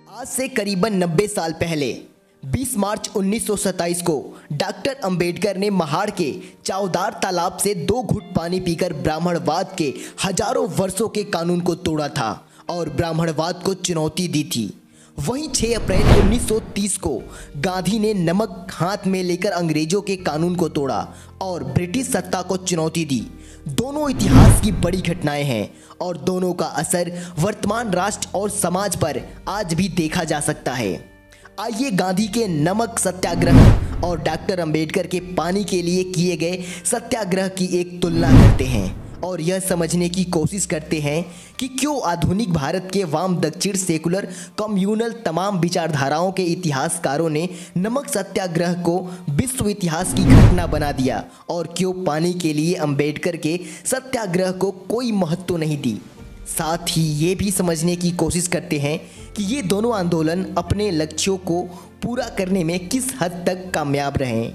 आज से करीबन 90 साल पहले 20 मार्च 1927 को डॉक्टर अंबेडकर ने महाड़ के चावदार तालाब से 2 घुट पानी पीकर ब्राह्मणवाद के हजारों वर्षों के कानून को तोड़ा था और ब्राह्मणवाद को चुनौती दी थी। वहीं 6 अप्रैल 1930 को गांधी ने नमक हाथ में लेकर अंग्रेजों के कानून को तोड़ा और ब्रिटिश सत्ता को चुनौती दी। दोनों इतिहास की बड़ी घटनाएं हैं और दोनों का असर वर्तमान राष्ट्र और समाज पर आज भी देखा जा सकता है। आइए गांधी के नमक सत्याग्रह और डॉक्टर अंबेडकर के पानी के लिए किए गए सत्याग्रह की एक तुलना करते हैं और यह समझने की कोशिश करते हैं कि क्यों आधुनिक भारत के वाम दक्षिण सेकुलर कम्युनल तमाम विचारधाराओं के इतिहासकारों ने नमक सत्याग्रह को विश्व इतिहास की घटना बना दिया और क्यों पानी के लिए अंबेडकर के सत्याग्रह को कोई महत्व नहीं दी। साथ ही ये भी समझने की कोशिश करते हैं कि ये दोनों आंदोलन अपने लक्ष्यों को पूरा करने में किस हद तक कामयाब रहे।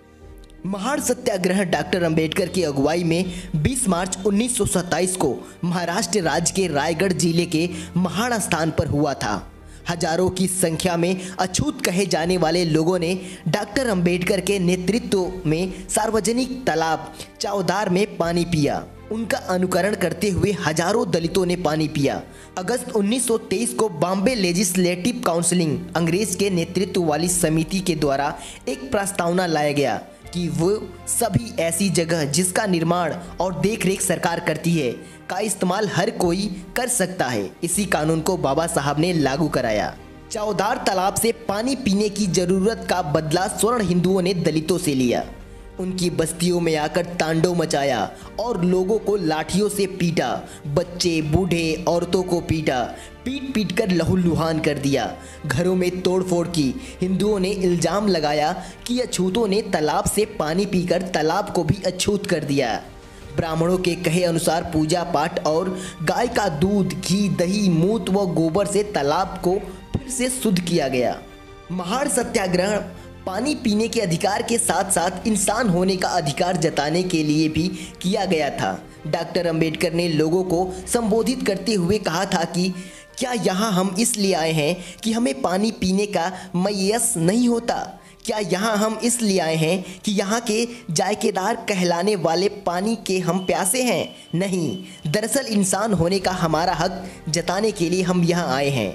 महाड़ सत्याग्रह डॉक्टर अंबेडकर की अगुवाई में 20 मार्च 1927 को महाराष्ट्र राज्य के रायगढ़ जिले के महाड़ स्थान पर हुआ था। हजारों की संख्या में अछूत कहे जाने वाले लोगों ने डॉक्टर अंबेडकर के नेतृत्व में सार्वजनिक तालाब चावदार में पानी पिया। उनका अनुकरण करते हुए हजारों दलितों ने पानी पिया। अगस्त 1923 को बॉम्बे लेजिस्लेटिव काउंसिलिंग अंग्रेज के नेतृत्व वाली समिति के द्वारा एक प्रस्तावना लाया गया कि वो सभी ऐसी जगह जिसका निर्माण और देखरेख सरकार करती है का इस्तेमाल हर कोई कर सकता है। इसी कानून को बाबा साहब ने लागू कराया। चावदार तालाब से पानी पीने की जरूरत का बदला स्वर्ण हिंदुओं ने दलितों से लिया। उनकी बस्तियों में आकर तांडव मचाया और लोगों को लाठियों से पीटा। बच्चे बूढ़े औरतों को पीटा, पीट पीट कर लहूलुहान कर दिया। घरों में तोड़फोड़ की। हिंदुओं ने इल्जाम लगाया कि अछूतों ने तालाब से पानी पीकर तालाब को भी अछूत कर दिया। ब्राह्मणों के कहे अनुसार पूजा पाठ और गाय का दूध, घी, दही, मूत्र व गोबर से तालाब को फिर से शुद्ध किया गया। महाड़ सत्याग्रह पानी पीने के अधिकार के साथ साथ इंसान होने का अधिकार जताने के लिए भी किया गया था। डॉक्टर अंबेडकर ने लोगों को संबोधित करते हुए कहा था कि क्या यहाँ हम इसलिए आए हैं कि हमें पानी पीने का मयस नहीं होता? क्या यहाँ हम इसलिए आए हैं कि यहाँ के जायकेदार कहलाने वाले पानी के हम प्यासे हैं? नहीं, दरअसल इंसान होने का हमारा हक जताने के लिए हम यहाँ आए हैं।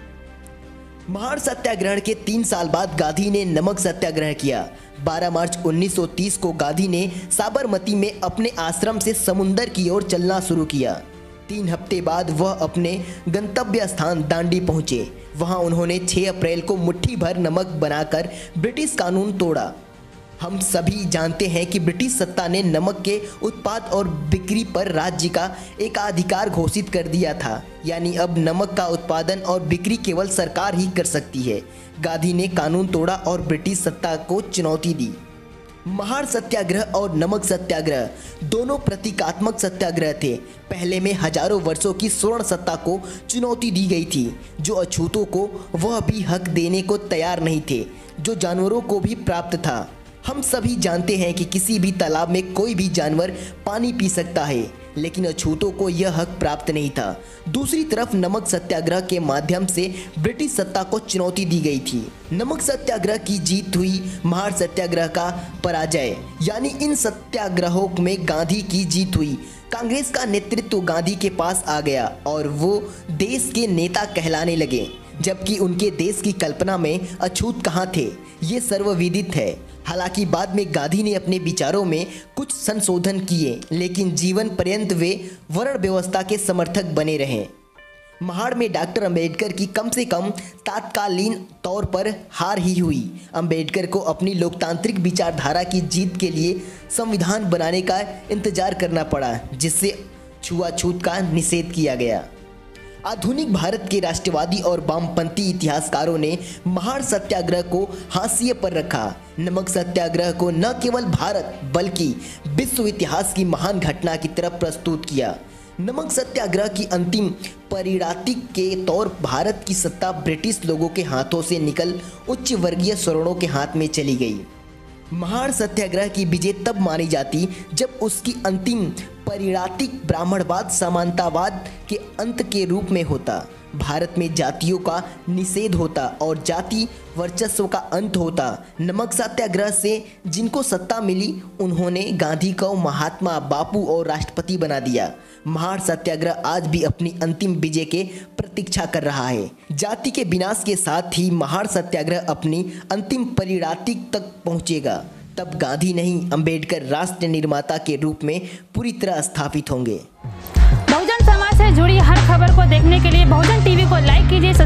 महाड़ सत्याग्रह के 3 साल बाद गांधी ने नमक सत्याग्रह किया। 12 मार्च 1930 को गांधी ने साबरमती में अपने आश्रम से समुंदर की ओर चलना शुरू किया। 3 हफ्ते बाद वह अपने गंतव्य स्थान दांडी पहुंचे। वहां उन्होंने 6 अप्रैल को मुट्ठी भर नमक बनाकर ब्रिटिश कानून तोड़ा। हम सभी जानते हैं कि ब्रिटिश सत्ता ने नमक के उत्पाद और बिक्री पर राज्य का एकाधिकार घोषित कर दिया था, यानी अब नमक का उत्पादन और बिक्री केवल सरकार ही कर सकती है। गांधी ने कानून तोड़ा और ब्रिटिश सत्ता को चुनौती दी। महाड़ सत्याग्रह और नमक सत्याग्रह दोनों प्रतीकात्मक सत्याग्रह थे। पहले में हजारों वर्षों की स्वर्ण सत्ता को चुनौती दी गई थी, जो अछूतों को वह भी हक देने को तैयार नहीं थे जो जानवरों को भी प्राप्त था। हम सभी जानते हैं कि किसी भी तालाब में कोई भी जानवर पानी पी सकता है, लेकिन अछूतों को यह हक प्राप्त नहीं था। दूसरी तरफ नमक सत्याग्रह के माध्यम से ब्रिटिश सत्ता को चुनौती दी गई थी। नमक सत्याग्रह की जीत हुई, महाड़ सत्याग्रह का पराजय, यानी इन सत्याग्रहों में गांधी की जीत हुई। कांग्रेस का नेतृत्व गांधी के पास आ गया और वो देश के नेता कहलाने लगे, जबकि उनके देश की कल्पना में अछूत कहाँ थे ये सर्वविदित है। हालांकि बाद में गांधी ने अपने विचारों में कुछ संशोधन किए, लेकिन जीवन पर्यंत वे वर्ण व्यवस्था के समर्थक बने रहे। महाड़ में डॉक्टर अंबेडकर की कम से कम तात्कालीन तौर पर हार ही हुई। अंबेडकर को अपनी लोकतांत्रिक विचारधारा की जीत के लिए संविधान बनाने का इंतजार करना पड़ा, जिससे छुआछूत का निषेध किया गया। आधुनिक भारत के राष्ट्रवादी और वामपंथी इतिहासकारों ने महाड़ सत्याग्रह को हाशिए पर रखा। नमक सत्याग्रह को न केवल भारत बल्कि विश्व इतिहास की महान घटना की तरफ प्रस्तुत किया। नमक सत्याग्रह की अंतिम परिणति के तौर भारत की सत्ता ब्रिटिश लोगों के हाथों से निकल उच्च वर्गीय स्वरणों के हाथ में चली गई। महाड़ सत्याग्रह की विजय तब मानी जाती जब उसकी अंतिम परिणातिक ब्राह्मणवाद समानतावाद के अंत के रूप में होता। भारत में जातियों का निषेध होता और जाति वर्चस्व का अंत होता। नमक सत्याग्रह से जिनको सत्ता मिली उन्होंने गांधी को महात्मा, बापू और राष्ट्रपति बना दिया। महाड़ सत्याग्रह आज भी अपनी अंतिम विजय के प्रतीक्षा कर रहा है। जाति के विनाश के साथ ही महाड़ सत्याग्रह अपनी अंतिम परिणति तक पहुंचेगा। तब गांधी नहीं, अंबेडकर राष्ट्र निर्माता के रूप में पूरी तरह स्थापित होंगे। बहुजन समाज से जुड़ी हर खबर को देखने के लिए बहुजन टीवी को लाइक कीजिए।